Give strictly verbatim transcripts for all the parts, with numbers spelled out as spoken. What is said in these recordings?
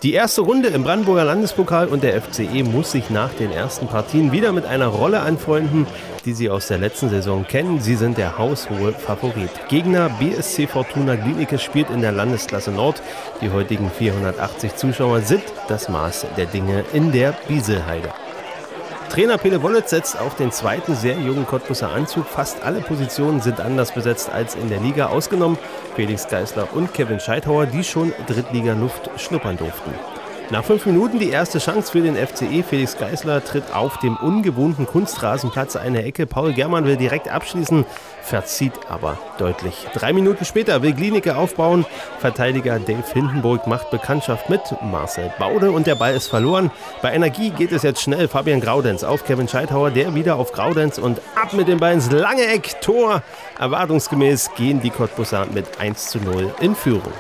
Die erste Runde im Brandenburger Landespokal und der F C E muss sich nach den ersten Partien wieder mit einer Rolle anfreunden, die sie aus der letzten Saison kennen. Sie sind der haushohe Favorit. Gegner B S C Fortuna Glienicke spielt in der Landesklasse Nord. Die heutigen vierhundertachtzig Zuschauer sind das Maß der Dinge in der Bieselheide. Trainer Pele Wollitz setzt auf den zweiten sehr jungen Cottbuser Anzug. Fast alle Positionen sind anders besetzt als in der Liga, ausgenommen Felix Geisler und Kevin Scheithauer, die schon Drittliga-Luft schnuppern durften. Nach fünf Minuten die erste Chance für den F C E. Felix Geisler tritt auf dem ungewohnten Kunstrasenplatz eine Ecke. Paul Germann will direkt abschließen, verzieht aber deutlich. Drei Minuten später will Glienicke aufbauen. Verteidiger Dave Hindenburg macht Bekanntschaft mit Marcel Baude und der Ball ist verloren. Bei Energie geht es jetzt schnell. Fabian Graudenz auf Kevin Scheithauer, der wieder auf Graudenz und ab mit dem Ball ins lange Eck. Tor. Erwartungsgemäß gehen die Cottbuser mit eins zu null in Führung.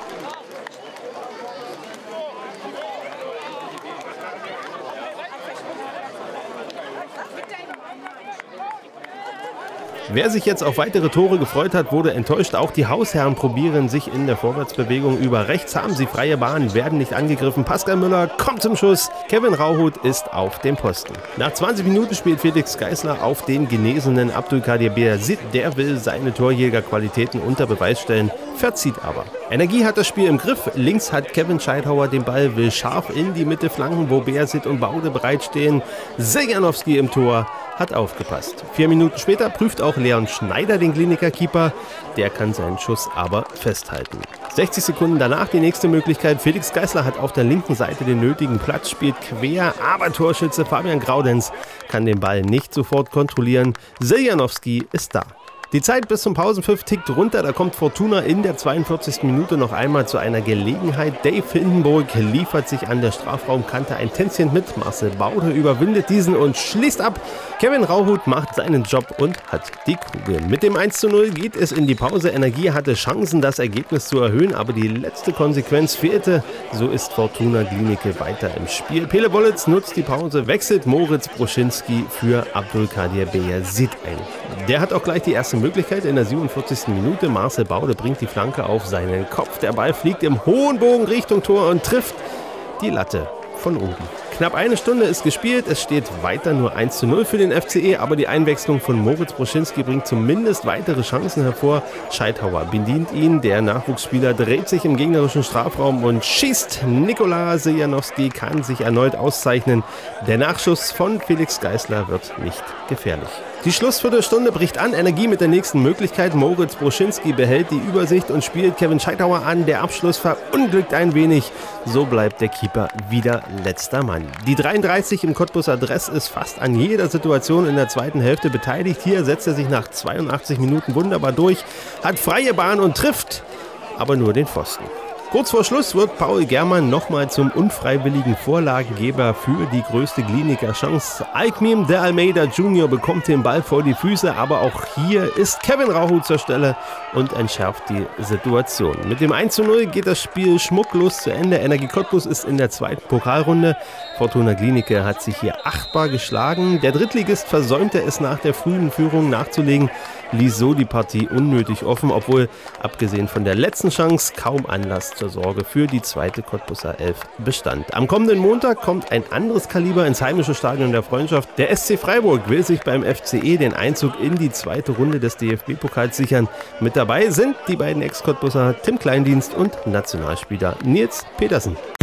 Wer sich jetzt auf weitere Tore gefreut hat, wurde enttäuscht. Auch die Hausherren probieren sich in der Vorwärtsbewegung. Über rechts haben sie freie Bahn, werden nicht angegriffen. Pascal Müller kommt zum Schuss. Kevin Rauhut ist auf dem Posten. Nach zwanzig Minuten spielt Felix Geisler auf den genesenen Abdulkadir Beyazit. Der will seine Torjägerqualitäten unter Beweis stellen, verzieht aber. Energie hat das Spiel im Griff. Links hat Kevin Scheithauer den Ball, will scharf in die Mitte flanken, wo Beyazit und Baude bereitstehen. Siljanowski im Tor hat aufgepasst. Vier Minuten später prüft auch Leon Schneider den Glienicker Keeper. Der kann seinen Schuss aber festhalten. sechzig Sekunden danach die nächste Möglichkeit. Felix Geisler hat auf der linken Seite den nötigen Platz, spielt quer, aber Torschütze Fabian Graudenz kann den Ball nicht sofort kontrollieren. Siljanowski ist da. Die Zeit bis zum Pausenpfiff tickt runter, da kommt Fortuna in der zweiundvierzigsten Minute noch einmal zu einer Gelegenheit. Dave Hindenburg liefert sich an der Strafraumkante ein Tänzchen mit. Marcel Baude überwindet diesen und schließt ab. Kevin Rauhut macht seinen Job und hat die Kugel. Mit dem eins zu null geht es in die Pause. Energie hatte Chancen, das Ergebnis zu erhöhen, aber die letzte Konsequenz fehlte. So ist Fortuna Glienicke weiter im Spiel. Pele Wollitz nutzt die Pause, wechselt Moritz Broschinski für Abdulkadir Beyazit ein. Der hat auch gleich die erste Möglichkeit in der siebenundvierzigsten Minute. Marcel Baude bringt die Flanke auf seinen Kopf. Der Ball fliegt im hohen Bogen Richtung Tor und trifft die Latte von oben. Knapp eine Stunde ist gespielt, es steht weiter nur eins zu null für den F C E, aber die Einwechslung von Moritz Broschinski bringt zumindest weitere Chancen hervor. Scheithauer bedient ihn, der Nachwuchsspieler dreht sich im gegnerischen Strafraum und schießt. Nikola Siljanowski kann sich erneut auszeichnen. Der Nachschuss von Felix Geisler wird nicht gefährlich. Die Schlussviertelstunde bricht an, Energie mit der nächsten Möglichkeit. Moritz Broschinski behält die Übersicht und spielt Kevin Scheithauer an. Der Abschluss verunglückt ein wenig. So bleibt der Keeper wieder letzter Mann. Die dreiunddreißig im Cottbuser Dress ist fast an jeder Situation in der zweiten Hälfte beteiligt. Hier setzt er sich nach zweiundachtzig Minuten wunderbar durch, hat freie Bahn und trifft, aber nur den Pfosten. Kurz vor Schluss wird Paul Germann nochmal zum unfreiwilligen Vorlagengeber für die größte Glienicker Chance. Alkmim de Almeida Junior bekommt den Ball vor die Füße, aber auch hier ist Kevin Rauhut zur Stelle und entschärft die Situation. Mit dem eins zu null geht das Spiel schmucklos zu Ende. Energie Cottbus ist in der zweiten Pokalrunde. Fortuna Glienicke hat sich hier achtbar geschlagen. Der Drittligist versäumte es nach der frühen Führung nachzulegen, ließ so die Partie unnötig offen, obwohl abgesehen von der letzten Chance kaum Anlass zur Sorge für die zweite Cottbuser Elf bestand. Am kommenden Montag kommt ein anderes Kaliber ins heimische Stadion der Freundschaft. Der S C Freiburg will sich beim F C E den Einzug in die zweite Runde des D F B-Pokals sichern. Mit dabei sind die beiden Ex-Cottbuser Tim Kleindienst und Nationalspieler Nils Petersen.